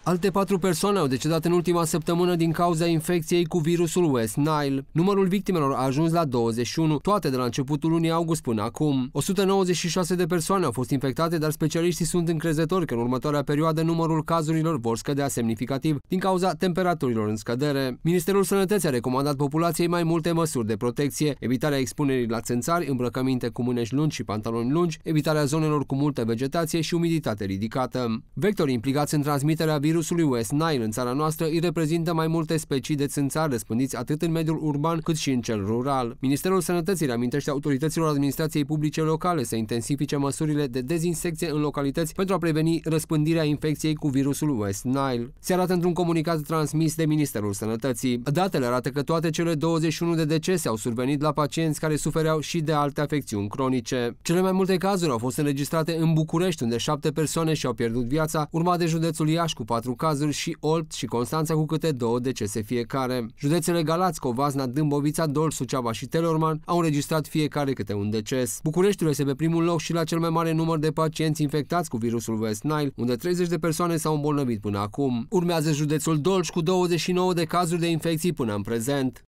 Alte 4 persoane au decedat în ultima săptămână din cauza infecției cu virusul West Nile. Numărul victimelor a ajuns la 21, toate de la începutul lunii august până acum. 196 de persoane au fost infectate, dar specialiștii sunt încrezători că în următoarea perioadă numărul cazurilor vor scădea semnificativ din cauza temperaturilor în scădere. Ministerul Sănătății a recomandat populației mai multe măsuri de protecție: evitarea expunerii la țânțari, îmbrăcăminte cu mânești lungi și pantaloni lungi, evitarea zonelor cu multă vegetație și umiditate ridicată. Vectorii implicați în transmiterea virusului West Nile în țara noastră îi reprezintă mai multe specii de țânțari răspândiți atât în mediul urban cât și în cel rural. Ministerul Sănătății reamintește autorităților administrației publice locale să intensifice măsurile de dezinsecție în localități pentru a preveni răspândirea infecției cu virusul West Nile. Se arată într-un comunicat transmis de Ministerul Sănătății. Datele arată că toate cele 21 de decese au survenit la pacienți care sufereau și de alte afecțiuni cronice. Cele mai multe cazuri au fost înregistrate în București, unde 7 persoane și-au pierdut viața, urmat de județul Iași cu 4 cazuri și Olt și Constanța cu câte 2 decese fiecare. Județele Galați, Covasna, Dâmbovița, Dolj, Suceava și Teleorman au înregistrat fiecare câte un deces. Bucureștiul este pe primul loc și la cel mai mare număr de pacienți infectați cu virusul West Nile, unde 30 de persoane s-au îmbolnăvit până acum. Urmează județul Dolj cu 29 de cazuri de infecții până în prezent.